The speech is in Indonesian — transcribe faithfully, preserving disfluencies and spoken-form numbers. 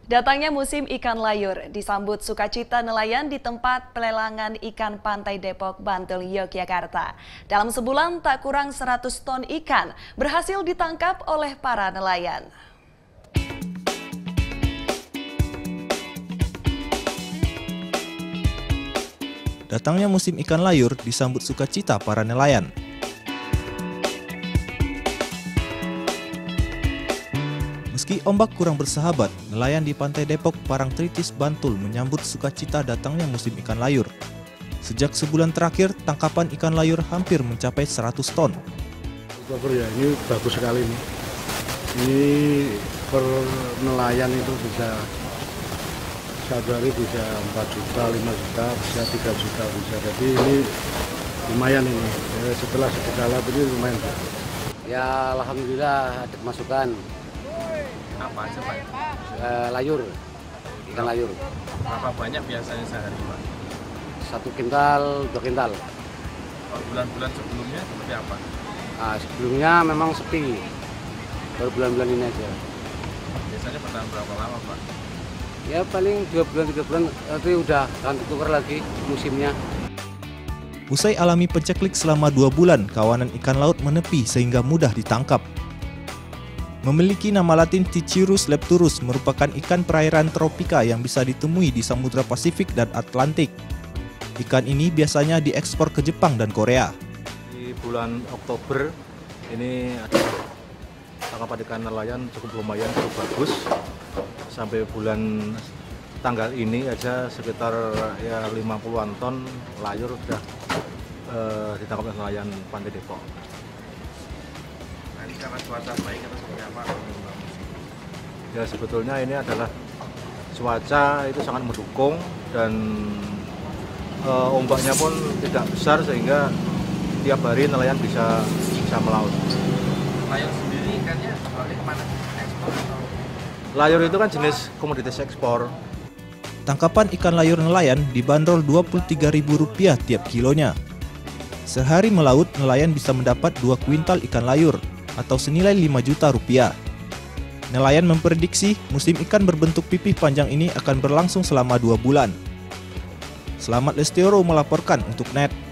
Datangnya musim ikan layur disambut sukacita nelayan di tempat pelelangan ikan Pantai Depok, Bantul, Yogyakarta. Dalam sebulan tak kurang seratus ton ikan berhasil ditangkap oleh para nelayan. Datangnya musim ikan layur disambut sukacita para nelayan. Meski ombak kurang bersahabat, nelayan di Pantai Depok, Parangtritis, Bantul menyambut sukacita datangnya musim ikan layur. Sejak sebulan terakhir, tangkapan ikan layur hampir mencapai seratus ton. Ya, ini bagus sekali nih. Ini per nelayan itu bisa satu hari bisa empat juta, lima juta, bisa tiga juta bisa. Jadi ini lumayan ini. Setelah sedekah ini lumayan. Ya alhamdulillah ada masukan. Apa aja Pak? E, layur, ikan layur. Berapa banyak biasanya sehari Pak? Satu kintal, dua kintal. Kalau bulan-bulan sebelumnya seperti apa? Nah, sebelumnya memang sepi, baru bulan-bulan ini aja. Biasanya bertahan berapa lama Pak? Ya paling dua bulan, tiga bulan, nanti udah akan tukar lagi musimnya. Usai alami peceklik selama dua bulan, kawanan ikan laut menepi sehingga mudah ditangkap. Memiliki nama latin Tichirus lepturus, merupakan ikan perairan tropika yang bisa ditemui di Samudra Pasifik dan Atlantik. Ikan ini biasanya diekspor ke Jepang dan Korea. Di bulan Oktober ini ada tangkapan ikan nelayan cukup lumayan, cukup bagus. Sampai bulan tanggal ini aja sekitar ya lima puluhan ton layur sudah eh, ditangkap oleh nelayan Pantai Depok. Nah, ini karena cuaca baik atau seperti apa? Ya sebetulnya ini adalah cuaca itu sangat mendukung dan eh, ombaknya pun tidak besar sehingga tiap hari nelayan bisa bisa melaut. Layur sendiri ikannya jualnya kemana? Ekspor atau? Layur itu kan jenis komoditas ekspor. Tangkapan ikan layur nelayan dibanderol dua puluh tiga ribu rupiah tiap kilonya. Sehari melaut, nelayan bisa mendapat dua kuintal ikan layur atau senilai lima juta rupiah. Nelayan memprediksi musim ikan berbentuk pipih panjang ini akan berlangsung selama dua bulan. Selamat Lestioro melaporkan untuk Net.